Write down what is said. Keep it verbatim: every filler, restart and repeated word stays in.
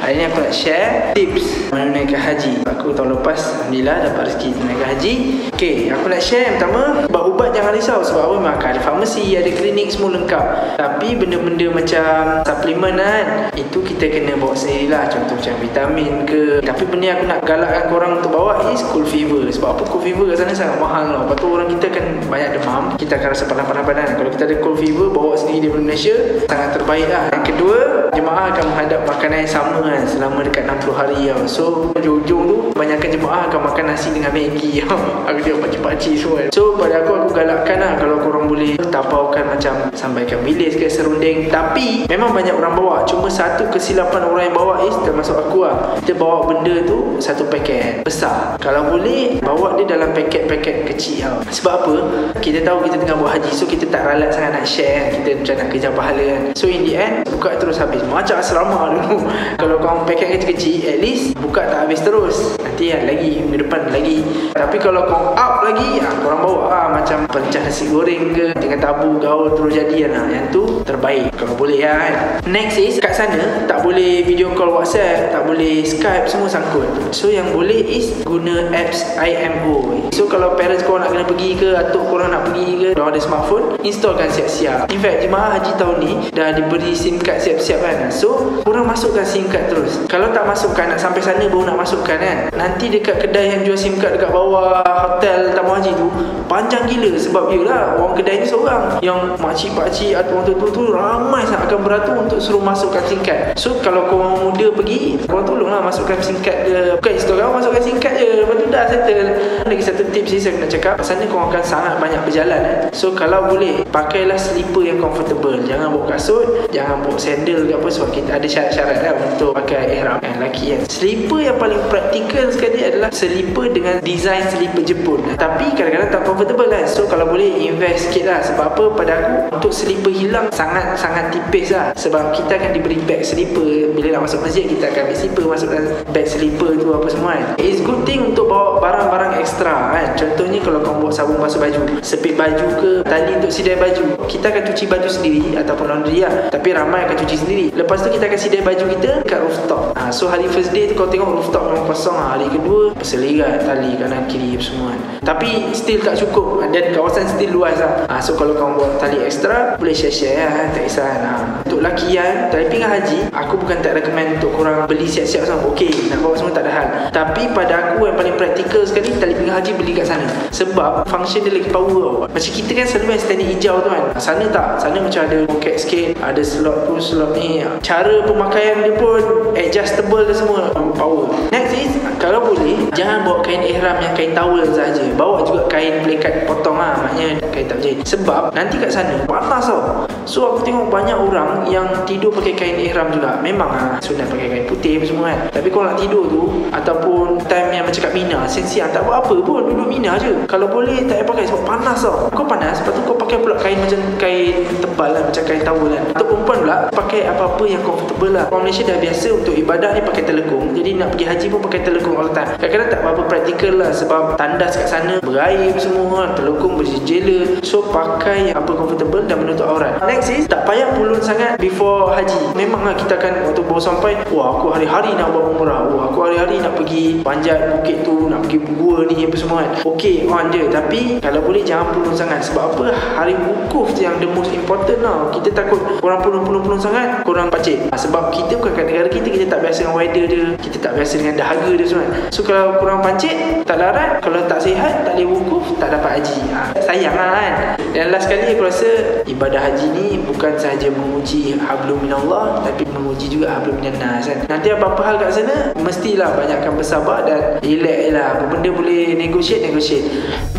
Hari ni aku nak share tips menunaikan haji. Aku tahun lepas alhamdulillah dapat rezeki menunaikan haji. Okay, aku nak share yang pertama, ubat-ubat jangan risau. Sebab apa? Maka ada farmasi, ada klinik, semua lengkap. Tapi benda-benda macam suplemen kan, itu kita kena bawa sendirilah. Contoh macam vitamin ke. Tapi benda yang aku nak galakkan korang untuk bawa is cold fever. Sebab apa? Cold fever kat sana sangat mahal tau. Lepas tu orang kita kan banyak demam, kita akan rasa panas-panas badan. Kalau kita ada cold fever, bawa sendiri dari Malaysia, sangat terbaik lah. Yang kedua, jemaah akan menghadap makanan yang sama kan selama dekat enam puluh hari tau. So ujung-ujung tu banyakkan jemaah akan makan nasi dengan Maggi. Aku tengok pakcik-pakcik semua. So pada aku, aku galakkan lah kalau korang boleh tapaukan macam sampaikan bilis ke serunding. Tapi memang banyak orang bawa. Cuma satu kesilapan orang yang bawa is, termasuk aku lah, kita bawa benda tu satu paket besar. Kalau boleh bawa dia dalam paket-paket kecil tau. Sebab apa? Kita tahu kita tengah buat haji, so kita tak ralat sangat nak share kan. Kita macam nak kejar pahala kan. So in the end, buka terus habis. Macam asrama dulu. Kalau kau paket kecil-kecil, at least buka tak habis terus. Nanti kan lagi, minggu depan lagi. Tapi kalau kau up lagi, ha, korang bawa lah macam pencah nasi goreng ke, dengan tabu gaul terus jadi kan. Yang tu terbaik kalau boleh kan. Next is, kat sana tak boleh video call WhatsApp, tak boleh Skype, semua sangkut. So yang boleh is guna apps I M O. So kalau parents korang nak kena pergi ke, atuk korang nak pergi ke, korang ada smartphone, installkan siap-siap. In fact, jemaah haji tahun ni dah diberi SIM card siap-siap kan. So korang masukkan SIM card terus. Kalau tak masukkan, nak sampai sana baru nak masukkan kan, nanti dekat kedai yang jual SIM card dekat bawah hotel tamu haji tu panjang gila. Sebab yelah, orang kedai ni seorang, yang makcik-pakcik atau orang tua-tua tu ramai sangat akan beratur untuk suruh masukkan SIM card. So kalau korang muda pergi, korang tolonglah masukkan SIM card dia. Bukan install, masukkan SIM card je, lepas tu dah settle. Lagi satu tips ni saya nak cakap, sana korang akan sangat banyak berjalan eh. So kalau boleh, pakailah slipper yang comfortable. Jangan bawa kasut, jangan bawa sandal ke apa. Sebab kita ada syarat-syarat lah untuk pakai ihram yang lelaki kan. Slipper yang paling praktikal sekali adalah slipper dengan design slipper Jepun. Tapi kadang-kadang tak comfortable lah. So kalau boleh invest sikit lah. Sebab apa? Pada aku, untuk slipper hilang sangat-sangat tipis lah. Sebab kita akan diberi bag slipper. Bila nak masuk masjid, kita akan ambil slipper, masukkan bag slipper tu apa semua kan. It's good thing untuk bawa barang-barang ekstra kan. Contohnya kalau kau bawa sabun basuh baju, sepit baju ke, tali untuk sidai baju, kita akan cuci baju sendiri ataupun laundry lah. Tapi ramai akan cuci sendiri. Lepas tu kita akan sidai baju kita kat rooftop. ha, So hari first day tu kau tengok rooftop memang kosong ha. Hari kedua berselirat tali kanan kiri semua kan. Tapi still tak cukup, dan kawasan still luas lah. ha, So kalau kau bawa tali ekstra, boleh share-share lah kan. Tak kisah kan. ha. Untuk lelaki kan, tali pinggang haji, aku bukan tak recommend untuk korang beli siap-siap sama. Okay, nak bawa semua tak ada hal. Tapi pada aku yang paling praktikal sekali, tali pinggang haji beli kat sana. Sebab function dia lagi power tau. Macam kita kan selalu main standing hijau tu kan. Sana tak, sana macam ada pocket sikit, ada slot tu, slot ni. Cara pemakaian dia pun adjustable dan semua, power. Next is, kalau boleh, jangan bawa kain ihram yang kain towel saja. Bawa juga kain pelikat potong lah, maknanya kain tak berjahit. Sebab nanti kat sana panas tau. So aku tengok banyak orang yang tidur pakai kain ihram juga. Memang lah sunat pakai kain putih semua kan. Tapi kalau nak tidur tu, ataupun time yang macam kat Mina, siang-siang tak buat apa pun, duduk Mina je. Kalau boleh tak payah pakai sebab panas tau. Kau panas, lepas tu kau pakai pula kain macam kain tebal lah, macam kain towel kan. Untuk perempuan pula, pakai apa-apa yang comfortable lah. Orang Malaysia dah biasa untuk ibadah ni pakai telekung. Jadi nak pergi haji pun pakai telekung all the time. Kadang-kadang tak apa-apa praktikal lah. Sebab tandas kat sana berair semua, telekung berjela. So pakai apa comfortable dan menutup aurat. Next is, tak payah pulun sangat before haji. Memang lah kita akan waktu baru sampai, wah aku hari-hari nak buat umrah, wah aku hari-hari nak pergi panjat bukit tu, nak pergi gua ni apa semua kan. Okay, on je. Tapi kalau boleh jangan pulun sangat. Sebab apa? Hari wukuf yang the most important lah. Kita takut korang pulun-pulun-pulun sangat, korang pacik. ha, Sebab kita bukan kat negara kita, kita tak biasa dengan weather dia, kita tak biasa dengan dahaga dia semua. So kalau korang pancit, tak larat, kalau tak sihat, tak boleh wukuf, tak dapat haji. ha, Sayang lah kan. Dan last kali aku rasa, ibadah haji ni bukan sahaja menguji hablum minallah, tapi menguji juga hablum minannas kan. Nanti apa-apa hal kat sana, mestilah banyakkan bersabar dan relax je lah. Apa benda boleh negotiate, negotiate.